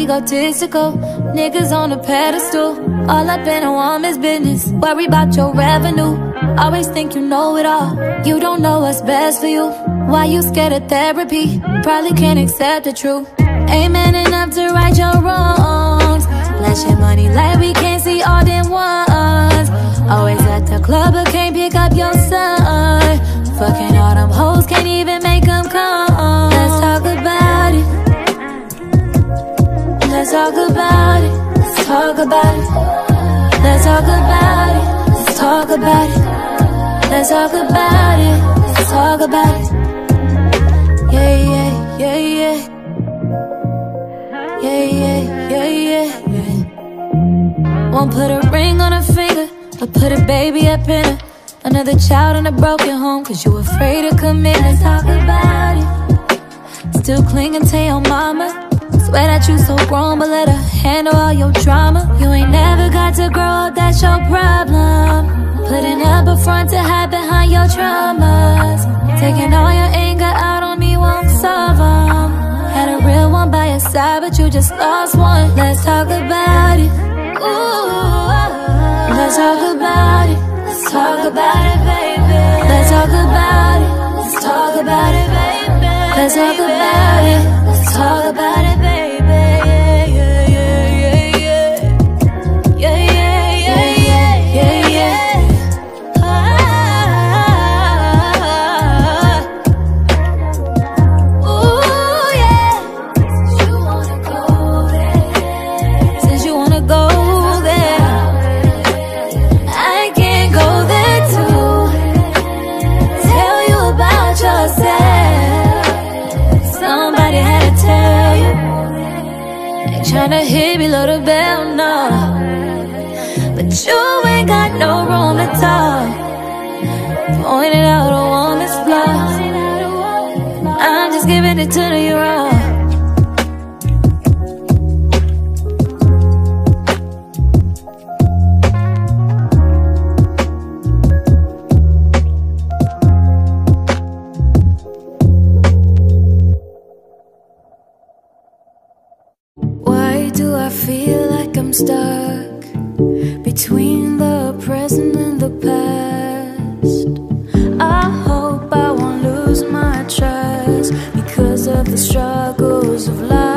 egotistical. Niggas on a pedestal, all up in a woman's business. Worry about your revenue, always think you know it all. You don't know what's best for you. Why you scared of therapy? Probably can't accept the truth. Ain't man enough to right your wrongs. Flash your money like we can't see all them ones. Always at the club but can't pick up your son. Fucking all them hoes, can't even make them come. Let's talk about it. Let's talk about it. Let's talk about it. Let's talk about it. Let's talk about it. Let's talk about it. Let's talk about it. Yeah, yeah, yeah, yeah. Yeah, yeah, yeah, yeah, yeah. Won't put a ring on her finger, but put a baby up in her. Another child in a broken home, cause you afraid to commit. Let's talk about it. Still clinging to your mama. Swear that you so grown, but let her handle all your drama. You ain't never got to grow up, that's your problem. Putting up a front to hide behind your traumas. Taking all your anger out on me won't solve them. Had a real one by your side, but you just lost one. Let's talk about it. Ooh, let's talk about it. Let's talk about it, baby. Let's talk about it. Let's talk about it, baby. Let's talk about it. Let's talk about it, baby. Tryna hit below the bell, no. But you ain't got no room to talk. Pointed out a woman's flaws. I'm just giving it to you raw. I feel like I'm stuck between the present and the past. I hope I won't lose my trust because of the struggles of life.